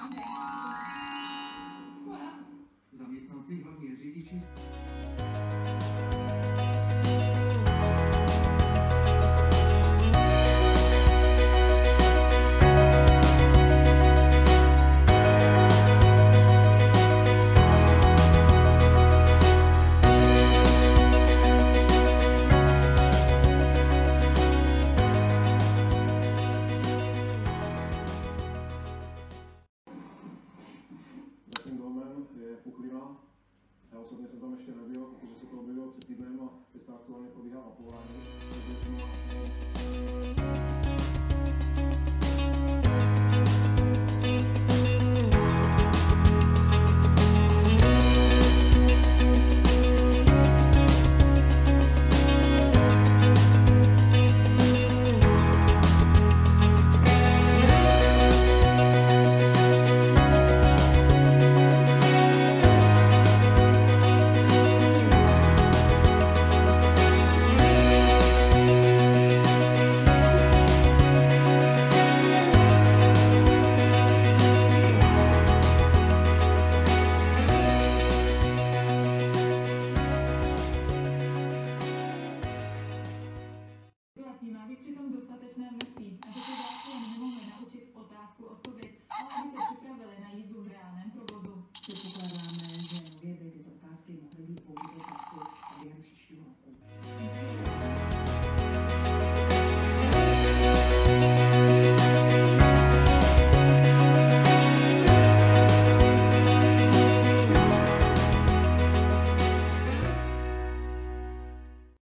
Zaměstnanci, hlavně řidiči. Zatím domem je Puchlina. Já osobně jsem tam ještě nebyl, protože se to objevilo před týdnem a teďka aktuálně probíhá mapování.